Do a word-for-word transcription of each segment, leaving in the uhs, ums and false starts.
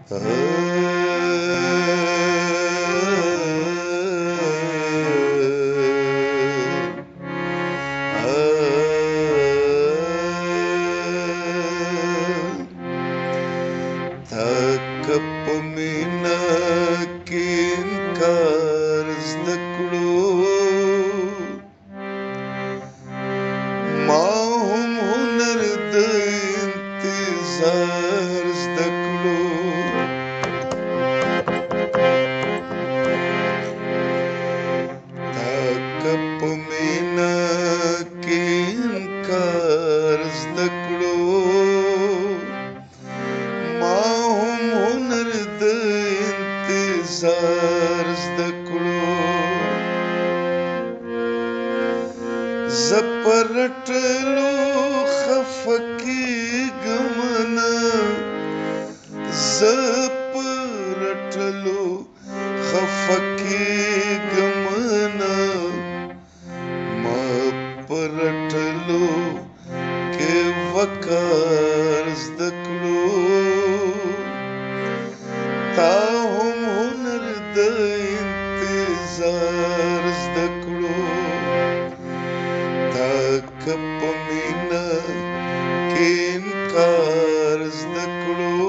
تکپمینا کین کار زده کړو ما هم هنر د انتظار زده کړو تکپمینا کین کار زده کړو انتظار زده کړو زه په رټلو خفه کېږم نه زه په رټلو خفه کېږم نه ما په رټلو کې وقار زده کړو تا هم هنر د انتظار زده کړو تا که په مینه کې انکار زده کړو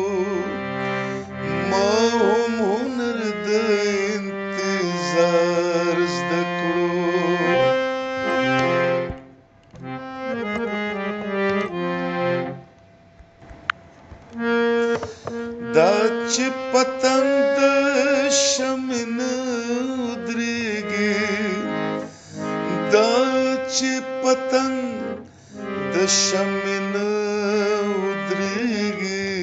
ما هم هنر د انتظار زده کړو دا چې پتنګ د شمع نه ودرېږي دا چې پتنګ د شمع نه ودرېږي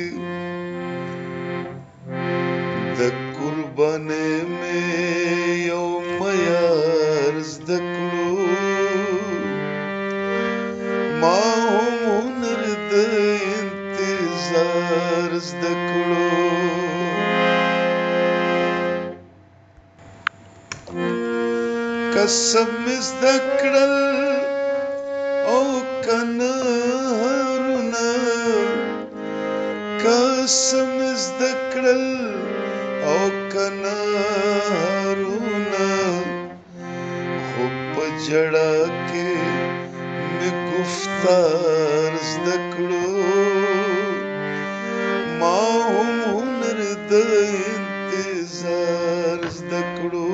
د قربانۍ مې یو معیار زده کړو ما هم هنر د انتظار زده کړو قسم مې زده کړل او کنه هرونه قسم مې زده کړل او کنه هرونه خو په جړه کې مې گفتار زده کړو ما هم هنر د انتظار زده کړو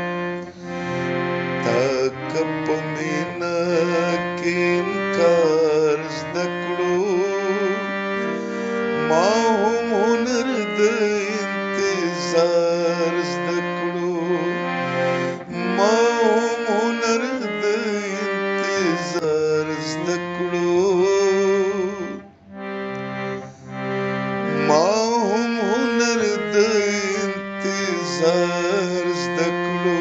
تا که په مینه کې انکار زده کړو ما هم هنر د انتظار زده کړو ما هم هنر د انتظار زده کړو ما هم هنر د انتظار زده کړو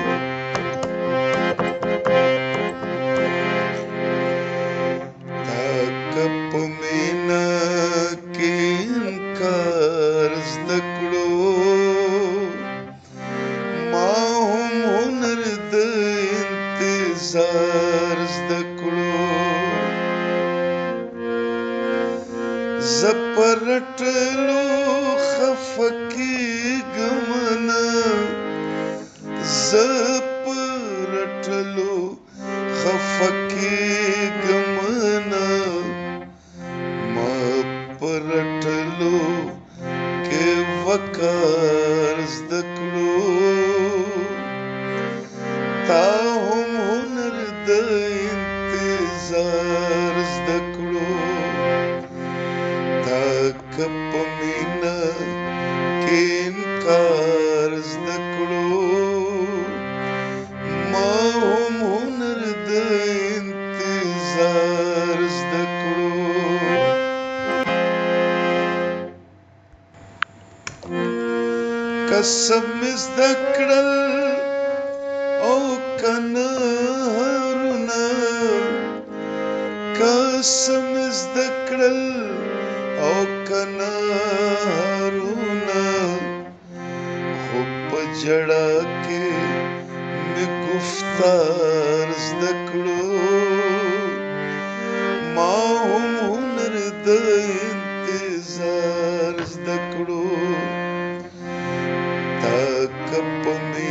تا که په مینه کې انکار زده کړو ما هم هنر د انتظار زده کړو زه په رټلو خفه کېږم نه زه په رټلو خفه کېږم نه ما په رټلو کې وقار زده کړو تا هم هنر د انتظار زده کړو تا که په مینه کې انکار زده کړو ما هم هنر د انتظار زده کړو قسم مې زده کړل او کنه هرونه قسم مې زده کړل او کنه هرونه خو په جړه کې مې گفتار زده کړو ما هم هنر د انتظار زده کړو कप में